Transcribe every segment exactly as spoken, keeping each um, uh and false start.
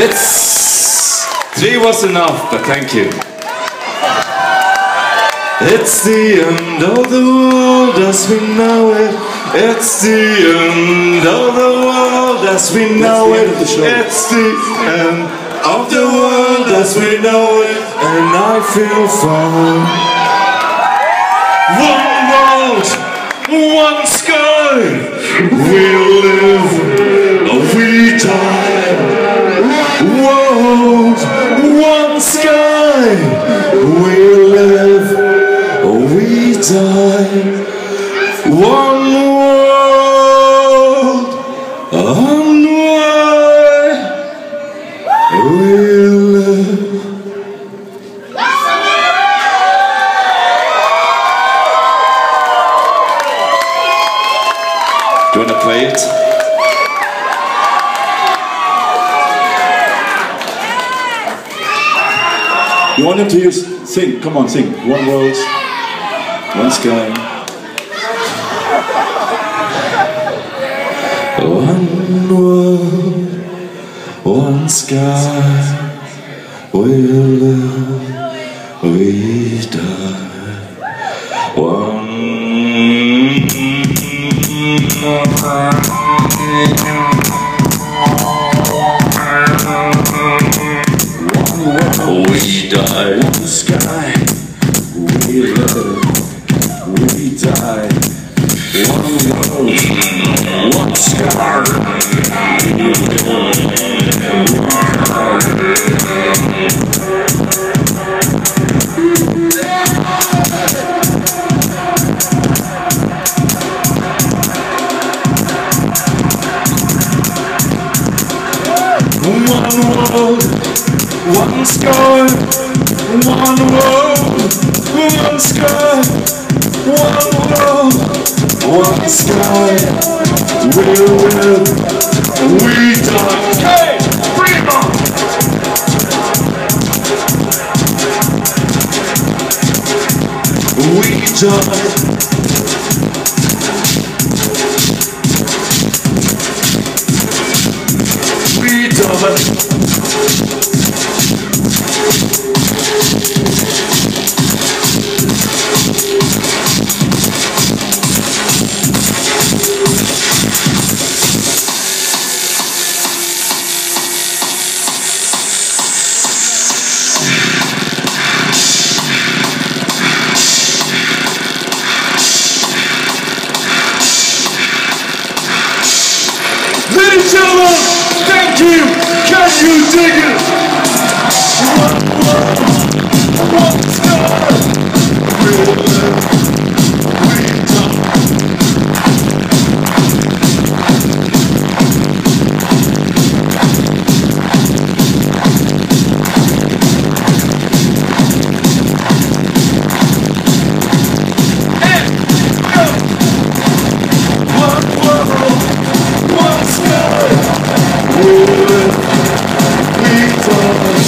It's three was enough, but thank you. It's the end of the world as we know it. It's the end of the world as we know it. It's the end of the world as we know it, and I feel fine. One world, one sky. We live, we die. World, one sky. We live, we die. One world, one way. We live. Do you want to play it? You want him to use, sing, come on, sing. One world, one sky. One world, one sky. We live, we die. One we die. One sky, we live, we die. One world, one sky, we live, we one world, one sky, one world, one sky, one world, one sky. We live, we die. Hey, bring it on! We die. We die. Ladies and gentlemen, thank you. Can you dig it? One world, one sky. We live, we die. And go. One world, one sky. We live, we die.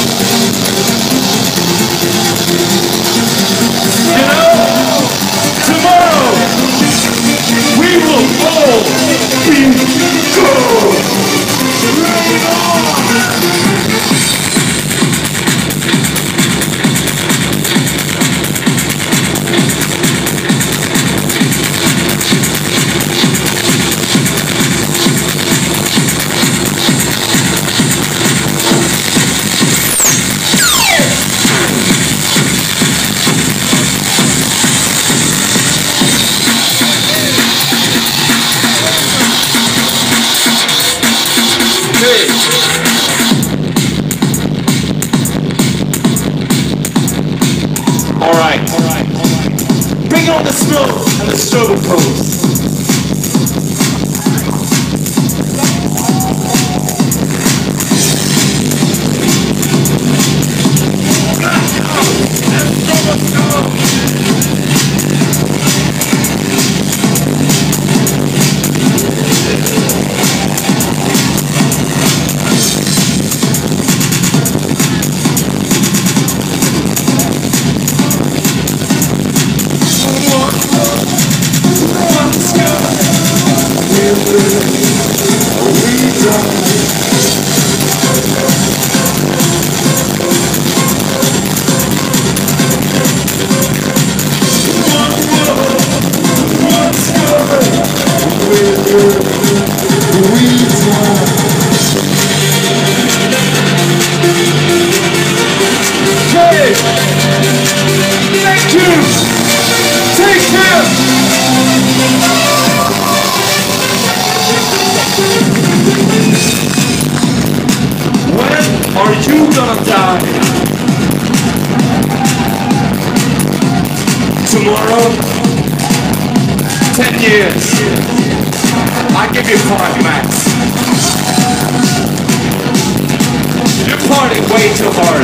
You know, tomorrow we will all be gone. All right, all right, all right. Bring on the snow and the struggle pose. We die. Hey! Thank you! Take care! When are you gonna die? Tomorrow? Ten years. I give you five max. You're partying way too hard.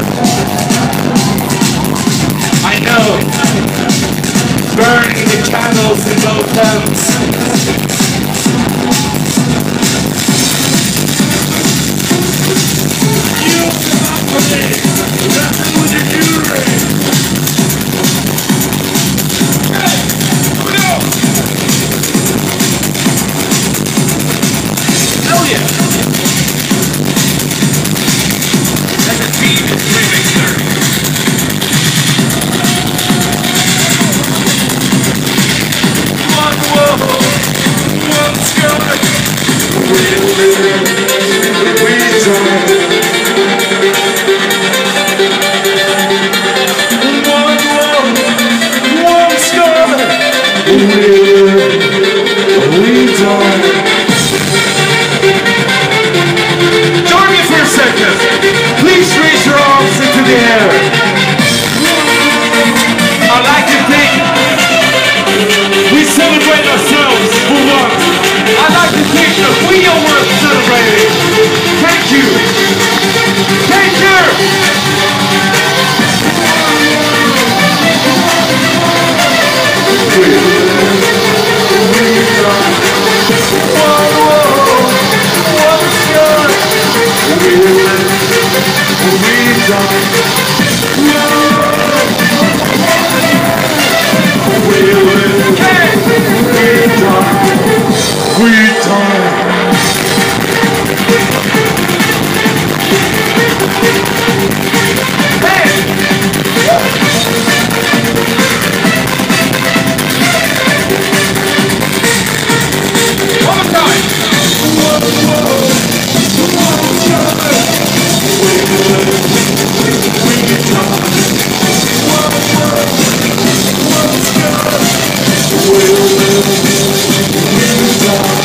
I know. Burning the candles in both hands. You stop for me. Nothing with your jewelry. Hey, no. Hell yeah. That's a team remixer. One world, one sky. We live, we die. One world, one sky. We live, we die. Join me for a second. Please raise your arms into the air. I'd like to think we celebrate ourselves for once. I'd like to think that we are worth celebrating. Thank you. Take care. One world, one sky. We live, we die. We live, we die. We die. One more time. One world, one sky. We live, we die. One world, one sky. We live, we die.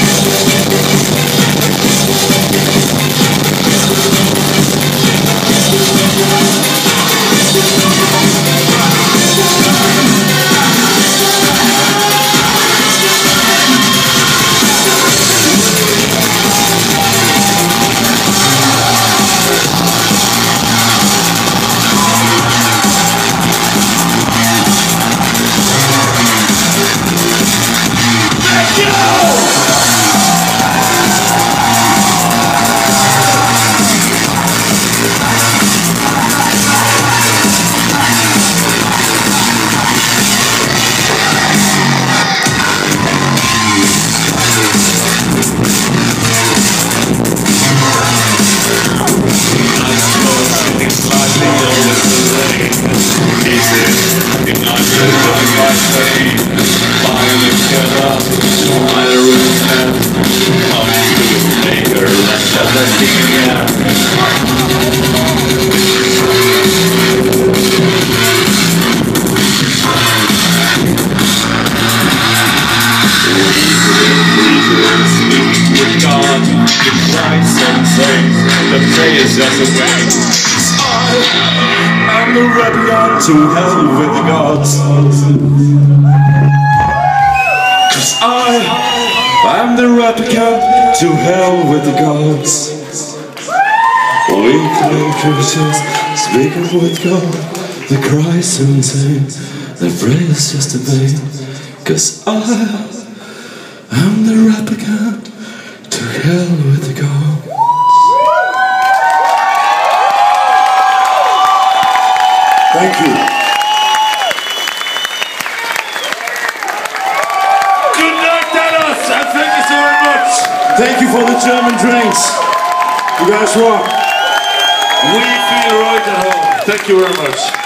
I'm the replicant to hell with the gods. Cause I am the replicant to hell with the gods. Weakling creatures speaking with God, the cries insane, their prayers just obey. Cause I am the replicant to hell with the gods. Thank you. Good night, Dallas, and thank you so very much. Thank you for the German drinks. You guys rock. We feel right at home. Thank you very much.